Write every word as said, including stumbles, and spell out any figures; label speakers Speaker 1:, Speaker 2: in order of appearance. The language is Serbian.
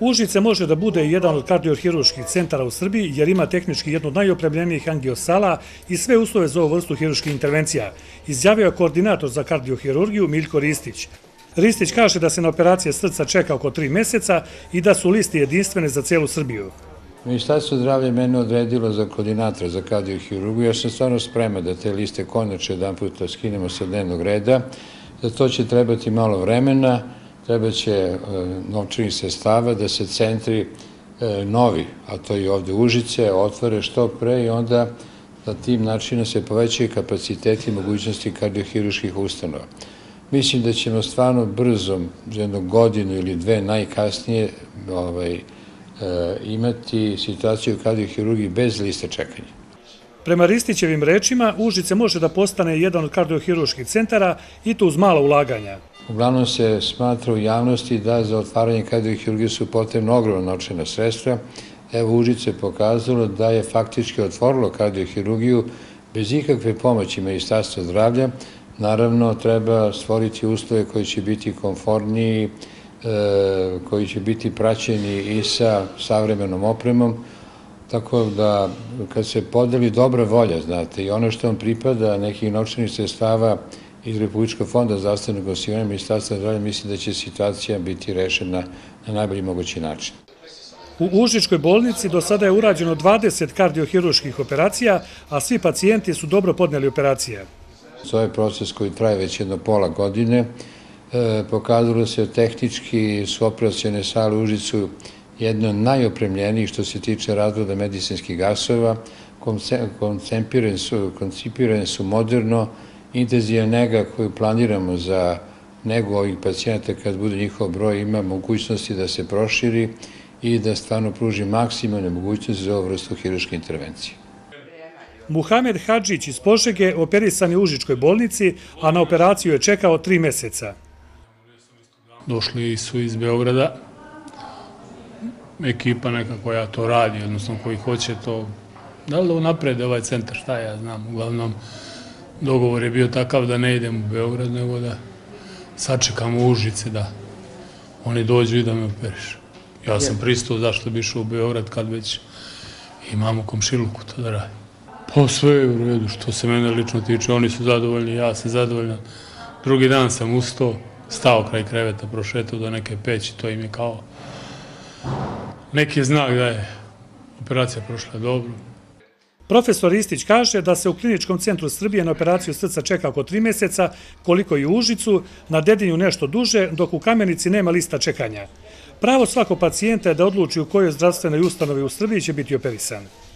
Speaker 1: Užice može da bude jedan od kardiohirurških centara u Srbiji jer ima tehnički jednu od najopremljenijih angiosala i sve uslove za ovu vrstu hirurških intervencija, izjavio je koordinator za kardiohirurgiju Miljko Ristić. Ristić kaže da se na operacije srca čeka oko tri meseca i da su listi jedinstvene za celu Srbiju.
Speaker 2: Ministarstvo zdravlja je mene odredilo za koordinatora za kardiohirurgiju. Ja sam stvarno spreman da te liste konačno jedan puta skinemo sa dnevnog reda. Za to će trebati malo vremena, treba će novčanih sredstava da se centri novi, a to i ovde Užice, otvore što pre i onda na tim načinom se povećaju kapaciteti i mogućnosti kardiohirurških ustanova. Mislim da ćemo stvarno brzo, za jednu godinu ili dve najkasnije, imati situaciju u kardiohirurgiji bez liste čekanja.
Speaker 1: Prema Ristićevim rečima, Užice može da postane jedan od kardiohirurških centara i to uz mala ulaganja.
Speaker 2: Uglavnom se smatra u javnosti da za otvaranje kardiohirurgije su potrebna ogromna novčana sredstva. Evo, Užice je pokazalo da je faktički otvorilo kardiohirurgiju bez ikakve pomoći Ministarstva zdravlja. Naravno, treba stvoriti uslove koji će biti komfortniji, koji će biti praćeni i sa savremenom opremom, tako da kad se podeli dobra volja, znate, i ono što vam pripada nekih novčanih sredstava iz Republičkog fonda zdravstvenog osiguranja Ministarstva zdravlja, mislim da će situacija biti rešena na najbolji mogući način.
Speaker 1: U Užičkoj bolnici do sada je urađeno dvadeset kardiohirurških operacija, a svi pacijenti su dobro podneli operacije.
Speaker 2: Ovo je proces koji traje već jedno pola godine. Pokazalo se tehnički su operacione sale u Užicu jedno od najopremljenijih što se tiče razvoda medicinskih gasova, koncipirane su moderno, intenzivna nega koju planiramo za negu ovih pacijenata kad bude njihov broj ima mogućnosti da se proširi i da stvarno pruži maksimalne mogućnosti za ovu vrstu hirurške intervencije.
Speaker 1: Muhamed Hadžić iz Požege operisan je u Užičkoj bolnici, a na operaciju je čekao tri meseca.
Speaker 3: Došli su iz Beograda, ekipa neka koja to radi, odnosno koji hoće to, da li da unaprede ovaj centar, šta ja znam, uglavnom dogovor je bio takav da ne idem u Beograd, nego da sačekam u Užice da oni dođu i da me operišu. Ja sam pristao zašto bi išao u Beograd kad već imamo komšiluku to da radi. Pa sve je u redu, što se mene lično tiče, oni su zadovoljni, ja sam zadovoljan. Drugi dan sam ustao, stao kraj kreveta, prošetao do neke peći, to im je kao neki znak da je operacija prošla dobro.
Speaker 1: Profesor Ristić kaže da se u Kliničkom centru Srbije na operaciju srca čeka oko tri meseca, koliko i u Užicu, na Dedinju nešto duže, dok u Kamenici nema lista čekanja. Pravo svakog pacijenta je da odluči u kojoj zdravstvenoj ustanovi u Srbiji će biti operisan.